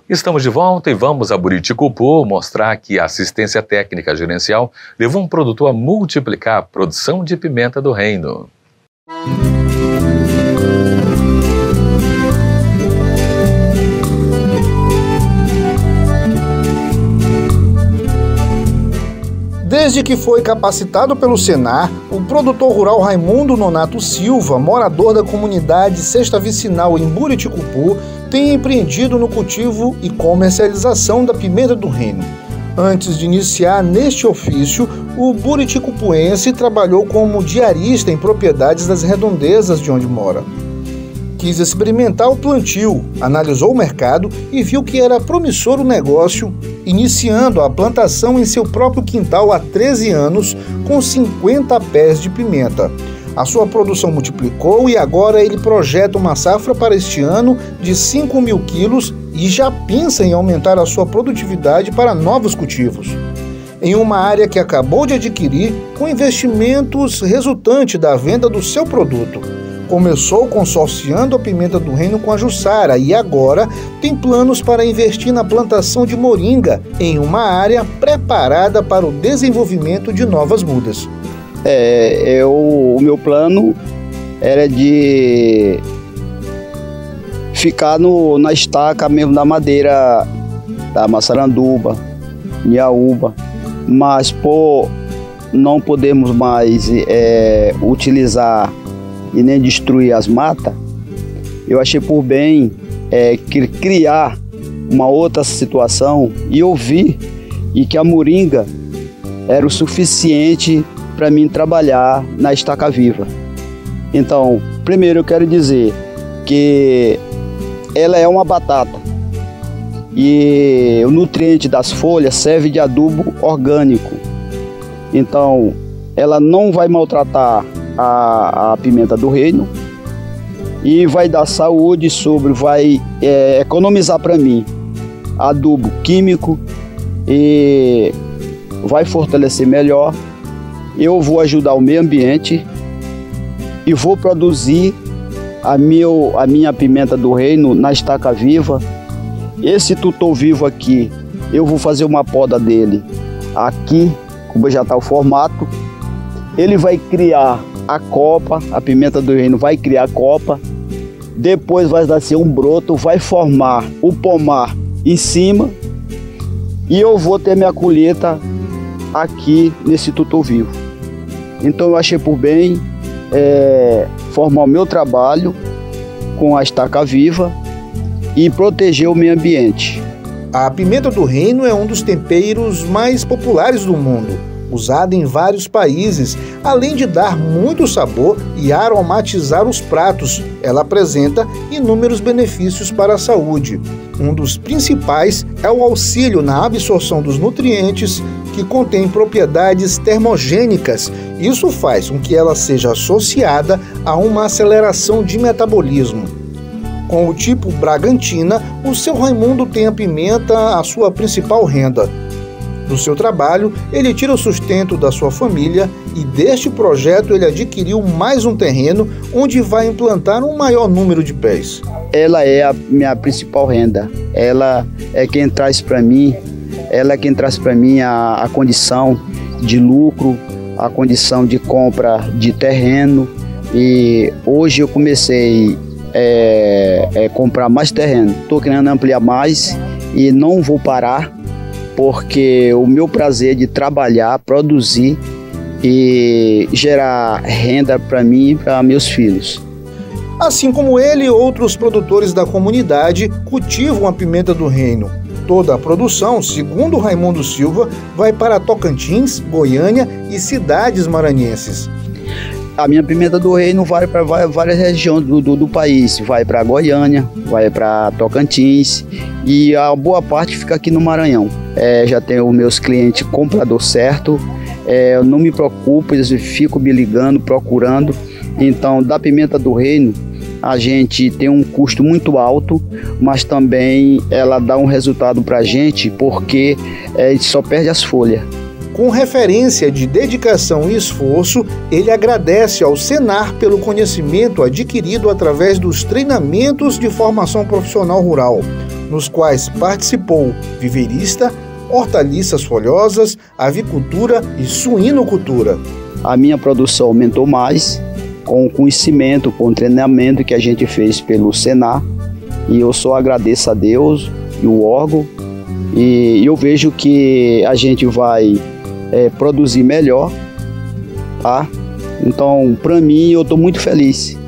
Estamos de volta e vamos a Buriticupu mostrar que a assistência técnica gerencial levou um produtor a multiplicar a produção de pimenta do reino. Desde que foi capacitado pelo Senar, o produtor rural Raimundo Nonato Silva, morador da comunidade Sexta Vicinal em Buriticupu, tem empreendido no cultivo e comercialização da pimenta do reino. Antes de iniciar neste ofício, o buriticupuense trabalhou como diarista em propriedades das redondezas de onde mora. Quis experimentar o plantio, analisou o mercado e viu que era promissor o negócio, iniciando a plantação em seu próprio quintal há 13 anos, com 50 pés de pimenta. A sua produção multiplicou e agora ele projeta uma safra para este ano de 5.000 quilos e já pensa em aumentar a sua produtividade para novos cultivos. Em uma área que acabou de adquirir com investimentos resultante da venda do seu produto. Começou consorciando a pimenta do reino com a Jussara e agora tem planos para investir na plantação de moringa em uma área preparada para o desenvolvimento de novas mudas. O meu plano era de ficar na estaca mesmo da madeira da Massaranduba, Niaúba, mas por não podemos mais utilizar e nem destruir as matas, eu achei por bem criar uma outra situação e eu vi que a moringa era o suficiente para mim trabalhar na estaca viva. Então, primeiro eu quero dizer que ela é uma batata e o nutriente das folhas serve de adubo orgânico. Então, ela não vai maltratar a pimenta do reino e vai dar saúde vai economizar para mim adubo químico e vai fortalecer melhor. Eu vou ajudar o meio ambiente e vou produzir a minha pimenta do reino na estaca viva. Esse tutor vivo aqui, eu vou fazer uma poda dele aqui, como já está o formato. Ele vai criar a copa, a pimenta do reino vai criar a copa, depois vai nascer um broto, vai formar o pomar em cima e eu vou ter minha colheita aqui nesse tutor vivo. Então eu achei por bem formar o meu trabalho com a estaca viva e proteger o meio ambiente. A pimenta do reino é um dos temperos mais populares do mundo, usada em vários países, além de dar muito sabor e aromatizar os pratos. Ela apresenta inúmeros benefícios para a saúde. Um dos principais é o auxílio na absorção dos nutrientes, que contém propriedades termogênicas. Isso faz com que ela seja associada a uma aceleração de metabolismo. Com o tipo Bragantina, o seu Raimundo tem a pimenta a sua principal renda. Do seu trabalho, ele tira o sustento da sua família e deste projeto ele adquiriu mais um terreno onde vai implantar um maior número de pés. Ela é a minha principal renda, ela é quem traz para mim, a condição de lucro, a condição de compra de terreno e hoje eu comecei a comprar mais terreno, estou querendo ampliar mais e não vou parar. Porque o meu prazer de trabalhar, produzir e gerar renda para mim e para meus filhos. Assim como ele, outros produtores da comunidade cultivam a pimenta do reino. Toda a produção, segundo Raimundo Silva, vai para Tocantins, Goiânia e cidades maranhenses. A minha pimenta do reino vai para várias regiões do país, vai para Goiânia, vai para Tocantins e a boa parte fica aqui no Maranhão. Já tenho os meus clientes comprador certo, eu não me preocupo, eles ficam me ligando, procurando. Então, da pimenta do reino, a gente tem um custo muito alto, mas também ela dá um resultado para a gente porque a gente só perde as folhas. Com referência de dedicação e esforço, ele agradece ao Senar pelo conhecimento adquirido através dos treinamentos de formação profissional rural. nos quais participou viveirista, hortaliças folhosas, avicultura e suinocultura. A minha produção aumentou mais com o conhecimento, com o treinamento que a gente fez pelo Senar, e eu só agradeço a Deus e o órgão, e eu vejo que a gente vai produzir melhor, tá? Então, para mim, eu estou muito feliz.